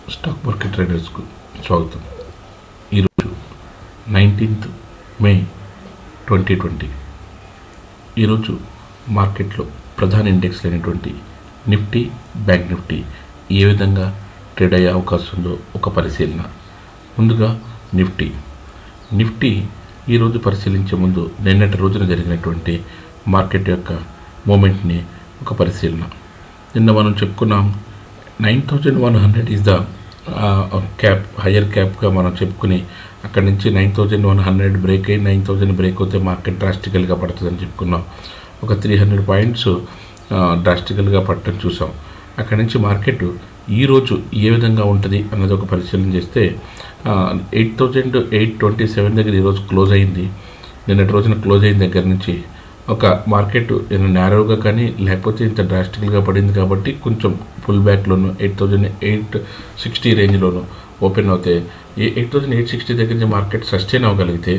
Stock market ట్రేడర్స్కు స్వాగతం. ఈరోజు 19th మే 2020. ఈరోజు మార్కెట్లో ప్రధాన ఇండెక్స్ అయినటువంటి నిఫ్టీ, బ్యాంక్ నిఫ్టీ ఏ విధంగా ట్రేడ్ అయ్యే అవకాశం ఉందో ఒక పరిశీలన. ముందుగా నిఫ్టీ ఈరోజు పరిశీలించే ముందు నిన్నటి రోజున జరిగినటువంటి మార్కెట్ యొక్క మూమెంట్ని ఒక పరిశీలన. నిన్న మనం చెప్పుకున్నాం 9100 ఈజ్ ద క్యాప్, హయ్యర్ క్యాప్గా మనం చెప్పుకుని అక్కడి నుంచి 9100 బ్రేక్ అయ్యి 9000 బ్రేక్ అవుతే మార్కెట్ డ్రాస్టికల్గా పడుతుందని చెప్పుకున్నాం. ఒక 300 పాయింట్స్ డ్రాస్టికల్గా పట్టడం చూసాం. అక్కడి నుంచి మార్కెట్ ఈరోజు ఏ విధంగా ఉంటుంది అన్నది ఒక పరిశీలన చేస్తే 8827 దగ్గర ఈరోజు క్లోజ్ అయింది. నిన్నటి రోజున క్లోజ్ అయిన దగ్గర నుంచి ఒక మార్కెట్ నేరోగా కానీ లేకపోతే ఇంత డ్రాస్టికల్గా పడింది కాబట్టి కొంచెం ఫుల్ బ్యాక్లోను 8860 రేంజ్లోను ఓపెన్ అవుతే 8860 దగ్గర నుంచి మార్కెట్ సస్టైన్ అవుతే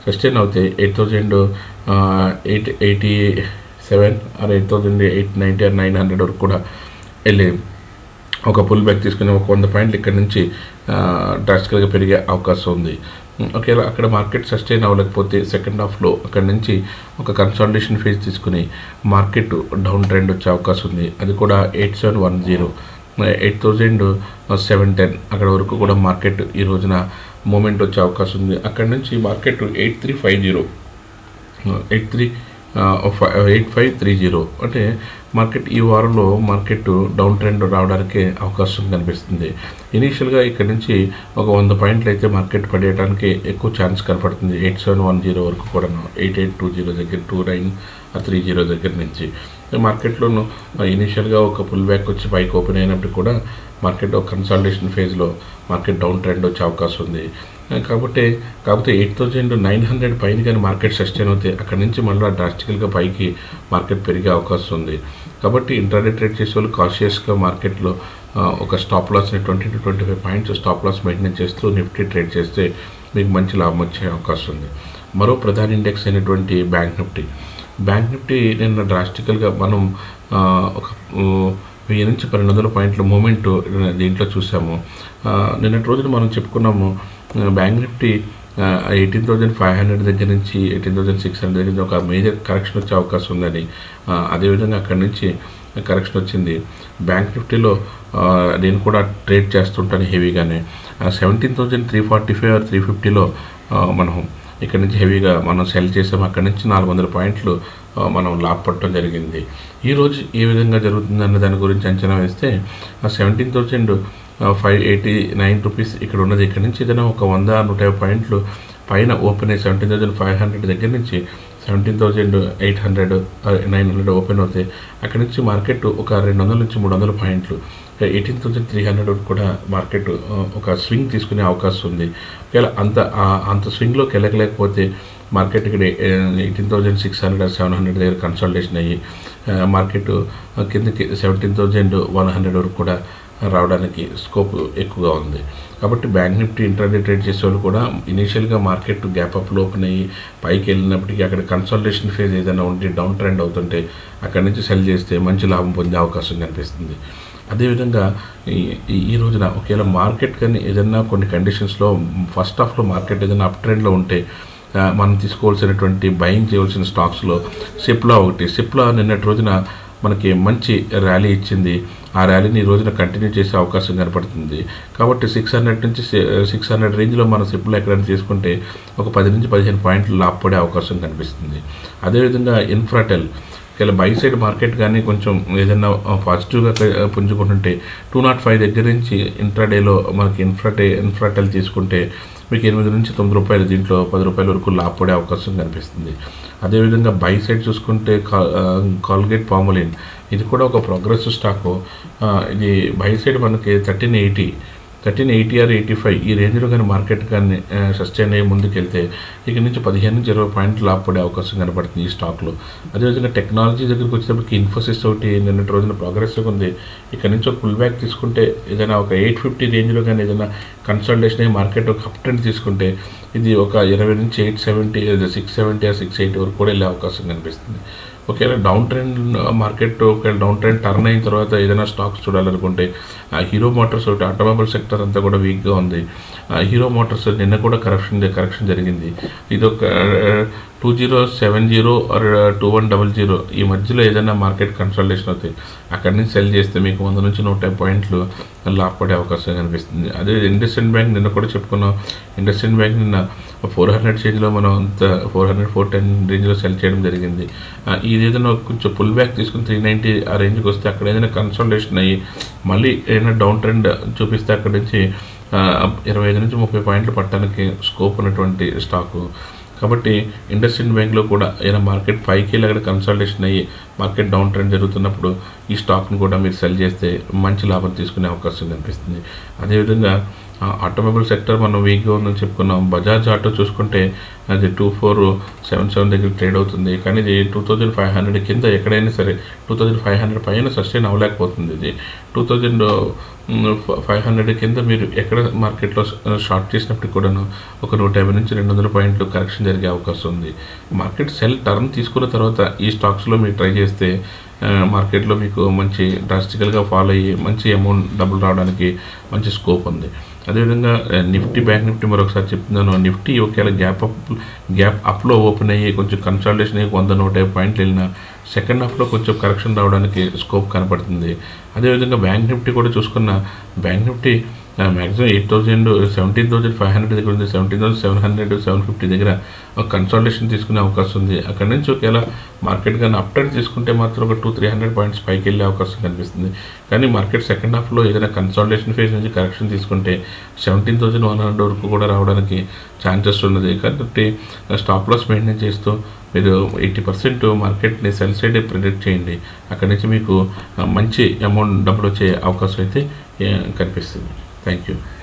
8887 ఆర్ 8890 ఆర్ 900 వరకు కూడా వెళ్ళి ఒక పుల్ బ్యాక్ తీసుకుని ఒక 100 పాయింట్లు ఇక్కడ నుంచి డ్రాస్టికల్గా పెరిగే అవకాశం ఉంది. ఒకవేళ అక్కడ మార్కెట్ సస్టైన్ అవ్వలేకపోతే సెకండ్ హాఫ్లో అక్కడ నుంచి ఒక కన్సాలిడేషన్ ఫేజ్ తీసుకుని మార్కెట్ డౌన్ ట్రెండ్ వచ్చే అవకాశం ఉంది. అది కూడా 8710 8710 అక్కడ వరకు కూడా మార్కెట్ ఈ రోజున మూమెంట్ వచ్చే అవకాశం ఉంది. అక్కడ నుంచి మార్కెట్ 8530 అంటే మార్కెట్ ఈ వారంలో మార్కెట్ డౌన్ ట్రెండ్ రావడానికి అవకాశం కనిపిస్తుంది. ఇనీషియల్గా ఇక్కడ నుంచి ఒక 100 పాయింట్లు అయితే మార్కెట్ పడేయడానికి ఎక్కువ ఛాన్స్ కనపడుతుంది. 8710 వరకు కూడా 8820 దగ్గర 2930 దగ్గర నుంచి మార్కెట్లోనూ ఇనీషియల్గా ఒక పుల్ బ్యాక్ వచ్చి పైకి ఓపెన్ అయినప్పుడు కూడా మార్కెట్ ఒక కన్సాలిడేషన్ ఫేజ్లో మార్కెట్ డౌన్ ట్రెండ్ వచ్చే అవకాశం ఉంది. కాకపోతే 8900 పైన కానీ మార్కెట్ సస్టైన్ అవుతే అక్కడి నుంచి మళ్ళీ డ్రాస్టికల్గా పైకి మార్కెట్ పెరిగే అవకాశం ఉంది. కాబట్టి ఇంట్రాడే ట్రేడ్ చేసే వాళ్ళు కాషియస్గా మార్కెట్లో ఒక స్టాప్ లాస్ని 20 to 25 points stop loss maintain చేస్తూ నిఫ్టీ ట్రేడ్ చేస్తే మీకు మంచి లాభం వచ్చే అవకాశం ఉంది. మరో ప్రధాన ఇండెక్స్ అయినటువంటి బ్యాంక్ నిఫ్టీ నిన్న డ్రాస్టికల్గా మనం ఒక 1000 నుంచి 1200 పాయింట్ల మూమెంట్ దీంట్లో చూసాము. నిన్నటి రోజున మనం చెప్పుకున్నాము బ్యాంక్ నిఫ్టీ 18,500 దగ్గర నుంచి 18,600 దగ్గర నుంచి ఒక మేజర్ కరెక్షన్ వచ్చే అవకాశం ఉందని, అదేవిధంగా అక్కడి నుంచి కరెక్షన్ వచ్చింది. బ్యాంక్ నిఫ్టీలో నేను కూడా ట్రేడ్ చేస్తుంటాను హెవీగానే. 17,345 or 350లో మనం ఇక్కడ నుంచి హెవీగా మనం సెల్ చేసాము. అక్కడి నుంచి 400 పాయింట్లు మనం లాభపడటం జరిగింది. ఈరోజు ఏ విధంగా జరుగుతుంది అన్న దాని గురించి అంచనా వేస్తే 17,589 రూపీస్ ఇక్కడ ఉన్నది. ఇక్కడ నుంచి ఏదైనా ఒక 100-150 పాయింట్లు పైన ఓపెన్ అయ్యి 17,500 దగ్గర నుంచి 17,800-900 ఓపెన్ అవుతాయి. అక్కడి నుంచి మార్కెట్ ఒక 200 నుంచి 300 పాయింట్లు 18,300 కూడా మార్కెట్ ఒక స్వింగ్ తీసుకునే అవకాశం ఉంది. ఒకవేళ అంత స్వింగ్లోకి వెళ్ళలేకపోతే మార్కెట్ ఇక్కడ 18,600-700 దగ్గర కన్సల్టేషన్ అయ్యి మార్కెట్ కిందకి 17,100 వరకు కూడా రావడానికి స్కోప్ ఎక్కువగా ఉంది. కాబట్టి బ్యాంక్ నిఫ్టీ ఇంట్రాడే ట్రేడ్ చేసేవాళ్ళు కూడా ఇనీషియల్గా మార్కెట్ గ్యాప్ అప్ ఓపెన్ అయ్యి పైకి వెళ్ళినప్పటికీ అక్కడ కన్సల్టేషన్ ఫేజ్ ఏదైనా ఉండి డౌన్ ట్రెండ్ అవుతుంటే అక్కడి నుంచి సెల్ చేస్తే మంచి లాభం పొందే అవకాశం కనిపిస్తుంది. అదేవిధంగా ఈ రోజున ఒకవేళ మార్కెట్ కానీ ఏదైనా కొన్ని కండిషన్స్లో ఫస్ట్ హాఫ్లో మార్కెట్ ఏదైనా అప్ ట్రెండ్లో ఉంటే మనం తీసుకోవాల్సినటువంటి బయింగ్ చేయవలసిన స్టాక్స్లో సిప్లా ఒకటి. సిప్లా నిన్నటి రోజున మనకి మంచి ర్యాలీ ఇచ్చింది. ఆ ర్యాలీని ఈ రోజున కంటిన్యూ చేసే అవకాశం కనపడుతుంది. కాబట్టి 600 నుంచి 600 రేంజ్లో మన సిప్లో ఎక్కడైనా తీసుకుంటే ఒక 10 నుంచి 15 పాయింట్లు లాభపడే అవకాశం కనిపిస్తుంది. అదేవిధంగా ఇన్ఫ్రాటెల్ ఇలా బై సైడ్ మార్కెట్ కానీ కొంచెం ఏదైనా పాజిటివ్గా పుంజుకుంటుంటే 205 దగ్గర నుంచి ఇంట్రాడేలో మనకి ఇన్ఫ్రాటెల్ తీసుకుంటే మీకు 8 నుంచి 9 రూపాయలు, దీంట్లో 10 రూపాయల వరకు లాభపడే అవకాశం కనిపిస్తుంది. అదేవిధంగా బై సైడ్ చూసుకుంటే కాల్గేట్ పామోలిన్ ఇది కూడా ఒక ప్రోగ్రెసివ్ స్టాకు. ఇది బై సైడ్ మనకి 1380 or 85 ఈ రేంజ్లో కానీ మార్కెట్ కానీ సస్టైన్ అయ్యి ముందుకెళ్తే ఇక నుంచి 15 నుంచి 20 పాయింట్లు లాభపడే అవకాశం కనపడుతుంది ఈ స్టాక్లో. అదేవిధంగా టెక్నాలజీ దగ్గరికి వచ్చేటప్పటికి ఇన్ఫోసిస్ ఒకటి నిన్నటి రోజున ప్రోగ్రెసివ్ ఉంది. ఇక్కడ నుంచి ఒక పుల్ బ్యాక్ తీసుకుంటే ఏదైనా ఒక 850 రేంజ్లో కానీ ఏదైనా కన్సల్టేషన్ అయ్యి మార్కెట్ ఒక అప్ ట్రెండ్ తీసుకుంటే ఇది ఒక 20 నుంచి 870 670 or 680 వరకు కూడా వెళ్ళే అవకాశం కనిపిస్తుంది. ఒకవేళ డౌన్ ట్రెండ్ మార్కెట్ ఒకవేళ డౌన్ ట్రెండ్ టర్న్ అయిన తర్వాత ఏదైనా స్టాక్స్ చూడాలనుకుంటే హీరో మోటార్స్ ఒకటి ఆటోమొబైల్ సెక్టర్ అంతా కూడా వీక్గా ఉంది. హీరో మోటార్స్ నిన్న కూడా కరెక్షన్ జరిగింది. ఇది ఒక 2070 ఆర్ 2100 ఈ మధ్యలో ఏదైనా మార్కెట్ కన్సల్టేషన్ అవుతాయి, అక్కడి నుంచి సెల్ చేస్తే మీకు 100 నుంచి 150 పాయింట్లు లాభపడే అవకాశం కనిపిస్తుంది. అదే ఇండస్ఇండ్ బ్యాంక్ నిన్న కూడా చెప్పుకున్నాం. ఇండస్ఇండ్ బ్యాంక్ నిన్న 400 చేంజ్లో మనం అంత 410 రేంజ్లో సెల్ చేయడం జరిగింది. ఇది ఏదైనా కొంచెం పుల్ బ్యాక్ తీసుకుని 390 ఆ రేంజ్కి వస్తే అక్కడ ఏదైనా కన్సల్టేషన్ అయ్యి మళ్ళీ ఏదైనా డౌన్ ట్రెండ్ చూపిస్తే అక్కడి నుంచి 25 నుంచి 30 పాయింట్లు పట్టడానికి స్కోప్ ఉన్నటువంటి స్టాకు. కాబట్టి ఇండస్ఇండ్ బ్యాంక్లో కూడా ఏదైనా మార్కెట్ పైకి అక్కడ కన్సల్టేషన్ అయ్యి మార్కెట్ డౌన్ ట్రెండ్ జరుగుతున్నప్పుడు ఈ స్టాక్ను కూడా మీరు సెల్ చేస్తే మంచి లాభం తీసుకునే అవకాశం కనిపిస్తుంది. అదేవిధంగా ఆటోమొబైల్ సెక్టర్ మనం వీక్గా ఉందని చెప్పుకున్నాం. బజాజ్ ఆటో చూసుకుంటే అది 2477 దగ్గర ట్రేడ్ అవుతుంది, కానీ ఇది 2500 కింద ఎక్కడైనా సరే 2500 పైన సస్టైన్ అవ్వలేకపోతుంది. ఇది 2500 కింద మీరు ఎక్కడ మార్కెట్లో షార్ట్ చేసినప్పటికి కూడాను ఒక 150 నుంచి 200 పాయింట్లు కరెక్షన్ జరిగే అవకాశం ఉంది. మార్కెట్ సెల్ టర్న్ తీసుకున్న తర్వాత ఈ స్టాక్స్లో మీరు ట్రై చేస్తే మార్కెట్లో మీకు మంచి డ్రాస్టికల్గా ఫాలో అయ్యి మంచి అమౌంట్ డబ్బులు రావడానికి మంచి స్కోప్ ఉంది. అదేవిధంగా నిఫ్టీ, బ్యాంక్ నిఫ్టీ మరొకసారి చెప్తున్నాను. నిఫ్టీ ఒకవేళ గ్యాప్ అప్లో ఓపెన్ అయ్యి కొంచెం కన్సల్టేషన్ అయ్యి 100-150 పాయింట్లు వెళ్ళినా సెకండ్ హాఫ్లో కొంచెం కరెక్షన్ రావడానికి స్కోప్ కనపడుతుంది. అదేవిధంగా బ్యాంక్ నిఫ్టీ కూడా చూసుకున్న బ్యాంక్ నిఫ్టీ మ్యాక్సిమం 17,500 దగ్గర ఉంది. 17,700, 750 దగ్గర కన్సల్టేషన్ తీసుకునే అవకాశం ఉంది. అక్కడి నుంచి ఒకవేళ మార్కెట్ కానీ అప్ ట్రెండ్ తీసుకుంటే మాత్రం ఒక 200-300 పాయింట్స్ పైకి వెళ్ళే అవకాశం కనిపిస్తుంది. కానీ మార్కెట్ సెకండ్ హాఫ్లో ఏదైనా కన్సల్టేషన్ ఫేజ్ నుంచి కరెక్షన్ తీసుకుంటే 17,100 వరకు కూడా రావడానికి ఛాన్సెస్ ఉన్నది. కాబట్టి స్టాప్ లాస్ మెయింటైన్ చేస్తూ మీరు 80% మార్కెట్ని సెల్ సైడ్ ప్రిడిక్ట్ చేయండి. అక్కడి నుంచి మీకు మంచి అమౌంట్ డబ్బులు వచ్చే అవకాశం అయితే కనిపిస్తుంది. Thank you.